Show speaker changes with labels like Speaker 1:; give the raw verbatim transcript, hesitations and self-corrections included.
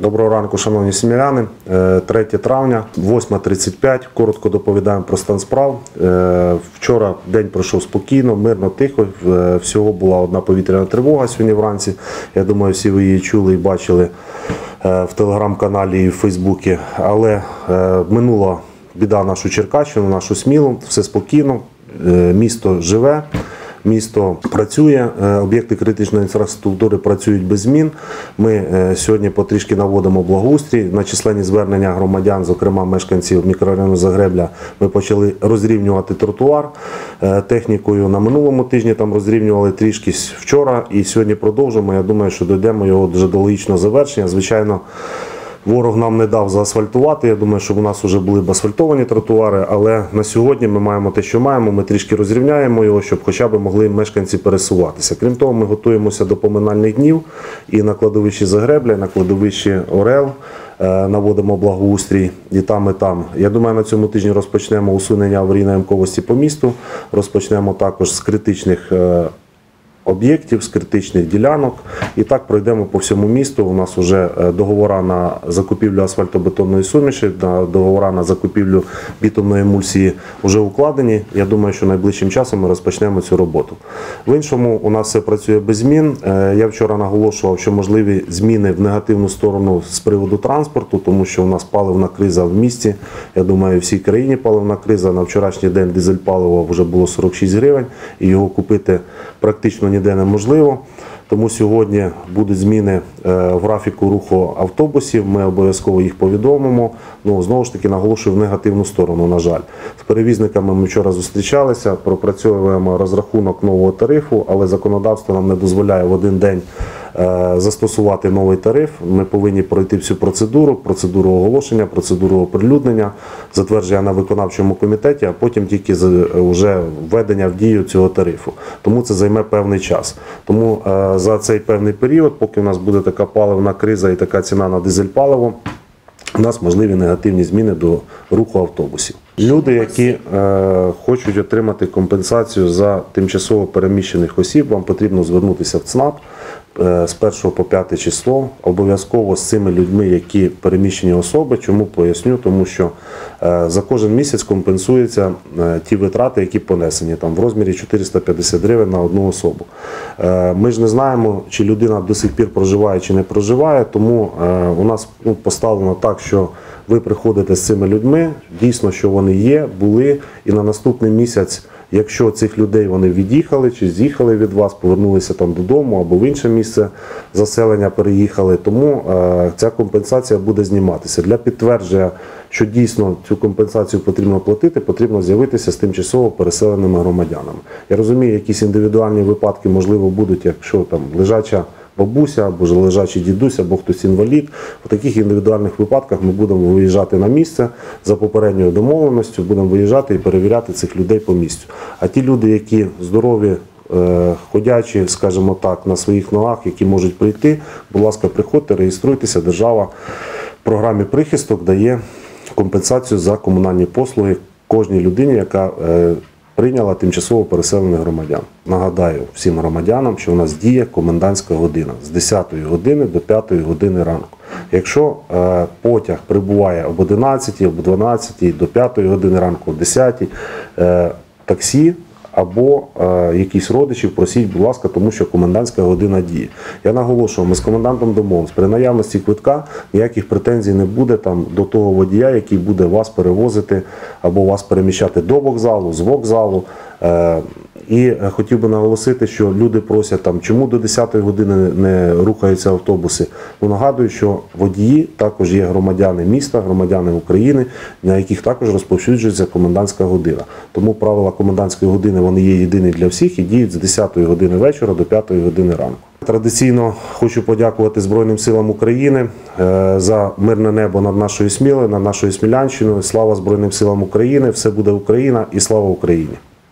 Speaker 1: Доброго ранку, шановні сміляни. третє травня, восьма тридцять п'ять. Коротко доповідаємо про стан справ. Вчора день пройшов спокійно, мирно, тихо. Всього була одна повітряна тривога сьогодні вранці. Я думаю, всі ви її чули і бачили в телеграм-каналі і в Фейсбуці. Але минула біда нашу Черкащину, нашу Смілу. Все спокійно, місто живе. Місто працює, об'єкти критичної інфраструктури працюють без змін. Ми сьогодні потрішки наводимо благоустрій. На численні звернення громадян, зокрема мешканців мікрорайону Загребля, ми почали розрівнювати тротуар технікою. На минулому тижні там розрівнювали трішки вчора і сьогодні продовжуємо. Я думаю, що дійдемо його вже до логічного завершення. Звичайно, ворог нам не дав заасфальтувати, я думаю, що у нас вже були б асфальтовані тротуари, але на сьогодні ми маємо те, що маємо, ми трішки розрівняємо його, щоб хоча б могли мешканці пересуватися. Крім того, ми готуємося до поминальних днів і на кладовищі Загребля, і на кладовищі Орел наводимо благоустрій і там, і там. Я думаю, на цьому тижні розпочнемо усунення аварійної ямковості по місту, розпочнемо також з критичних об'єктів, з критичних ділянок. І так пройдемо по всьому місту. У нас вже договори на закупівлю асфальтобетонної суміші, договори на закупівлю бітумної емульсії вже укладені. Я думаю, що найближчим часом ми розпочнемо цю роботу. В іншому у нас все працює без змін. Я вчора наголошував, що можливі зміни в негативну сторону з приводу транспорту, тому що у нас паливна криза в місті. Я думаю, в всій країні паливна криза. На вчорашній день дизель палива вже було сорок шість гривень, і його купити практично ніде неможливо. Тому сьогодні будуть зміни в графіку руху автобусів, ми обов'язково їх повідомимо. Ну, знову ж таки, наголошую в негативну сторону, на жаль. З перевізниками ми вчора зустрічалися, пропрацьовуємо розрахунок нового тарифу, але законодавство нам не дозволяє в один день застосувати новий тариф. Ми повинні пройти всю процедуру, процедуру оголошення, процедуру оприлюднення, затвердження на виконавчому комітеті, а потім тільки вже введення в дію цього тарифу. Тому це займе певний час. Тому за цей певний період, поки у нас буде така паливна криза і така ціна на дизель-паливо, у нас можливі негативні зміни до руху автобусів. Люди, які е, хочуть отримати компенсацію за тимчасово переміщених осіб, вам потрібно звернутися в ЦНАП е, з першого по п'яте число, обов'язково з цими людьми, які переміщені особи. Чому поясню? Тому що е, за кожен місяць компенсуються е, ті витрати, які понесені, там в розмірі чотириста п'ятдесят гривень на одну особу. Е, ми ж не знаємо, чи людина до сих пір проживає, чи не проживає, тому е, у нас ну, поставлено так, що ви приходите з цими людьми, дійсно, що вони є, були, і на наступний місяць, якщо цих людей вони від'їхали чи з'їхали від вас, повернулися там додому або в інше місце заселення переїхали, тому е, ця компенсація буде зніматися. Для підтвердження, що дійсно цю компенсацію потрібно платити, потрібно з'явитися з тимчасово переселеними громадянами. Я розумію, якісь індивідуальні випадки, можливо, будуть, якщо там лежача бабуся, або ж лежачий дідусь, або хтось інвалід. У таких індивідуальних випадках ми будемо виїжджати на місце за попередньою домовленістю, будемо виїжджати і перевіряти цих людей по місцю. А ті люди, які здорові, ходячі, скажімо так, на своїх ногах, які можуть прийти, будь ласка, приходьте, реєструйтеся. Держава в програмі «Прихисток» дає компенсацію за комунальні послуги кожній людині, яка прийняла тимчасово переселених громадян. Нагадаю всім громадянам, що у нас діє комендантська година з десятої години до п'ятої години ранку. Якщо е, потяг прибуває об одинадцятій, об дванадцятій, до п'ятої години ранку, о десятій, е, таксі або е, якісь родичів просіть, будь ласка, тому що комендантська година діє. Я наголошую, ми з комендантом домовились, при наявності квитка ніяких претензій не буде там, до того водія, який буде вас перевозити або вас переміщати до вокзалу, з вокзалу. Е, І хотів би наголосити, що люди просять, там, чому до десятої години не рухаються автобуси. Ну, нагадую, що водії також є громадяни міста, громадяни України, на яких також розповсюджується комендантська година. Тому правила комендантської години вони є єдині для всіх і діють з десятої години вечора до п'ятої години ранку. Традиційно хочу подякувати Збройним силам України за мирне небо над нашою Смілою, над нашою Смілянщиною. Слава Збройним силам України, все буде Україна і слава Україні!